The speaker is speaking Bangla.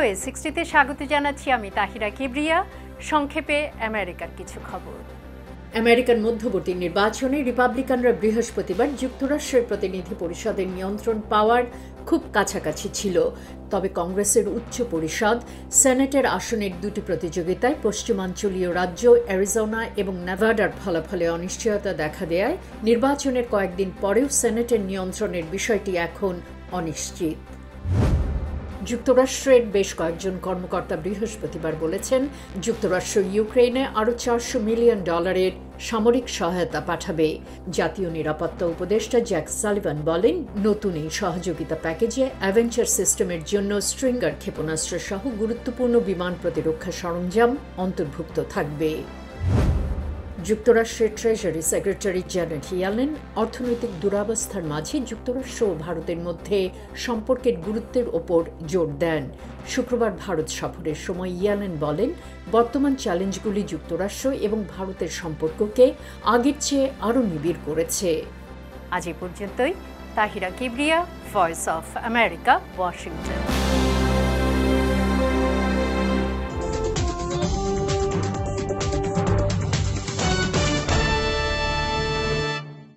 ভিওএ 60 তে স্বাগত জানাচ্ছি আমি তাহিরা কিবরিয়া। সংক্ষেপে আমেরিকার কিছু খবর। আমেরিকার মধ্যবর্তী নির্বাচনে রিপাবলিকানরা বৃহস্পতিবার যুক্তরাষ্ট্রের প্রতিনিধি পরিষদের নিয়ন্ত্রণ পাওয়ার খুব কাছাকাছি ছিল। তবে কংগ্রেসের উচ্চ পরিষদ সেনেটের আসনের দুটি প্রতিযোগিতায় পশ্চিমাঞ্চলীয় রাজ্য অ্যারিজোনা এবং নেভাডার ফলাফলে অনিশ্চয়তা দেখা দেয় নির্বাচনের কয়েকদিন পরেও সেনেটের নিয়ন্ত্রণের বিষয়টি এখন অনিশ্চিত। যুক্তরাষ্ট্রের বেশ কয়েকজন কর্মকর্তা বৃহস্পতিবার বলেছেন, যুক্তরাষ্ট্র ইউক্রেনে আরও $400 মিলিয়ন সামরিক সহায়তা পাঠাবে। জাতীয় নিরাপত্তা উপদেষ্টা জ্যাক সালিভান বলেন, নতুন এই সহযোগিতা প্যাকেজে অ্যাভেঞ্জার সিস্টেমের জন্য স্ট্রিঙ্গার ক্ষেপণাস্ত্র সহ গুরুত্বপূর্ণ বিমান প্রতিরক্ষা সরঞ্জাম অন্তর্ভুক্ত থাকবে। যুক্তরাষ্ট্রের ট্রেজারি সেক্রেটারি জ্যানেট ইয়েলেন অর্থনৈতিক দুরবস্থার মাঝে যুক্তরাষ্ট্র ও ভারতের মধ্যে সম্পর্কের গুরুত্বের ওপর জোর দেন। শুক্রবার ভারত সফরের সময় ইয়েলেন বলেন, বর্তমান চ্যালেঞ্জগুলি যুক্তরাষ্ট্র এবং ভারতের সম্পর্ককে আগের চেয়ে আরও নিবিড় করেছে। আজ এ পর্যন্তই। Tahira Kibria, voice of America, Washington.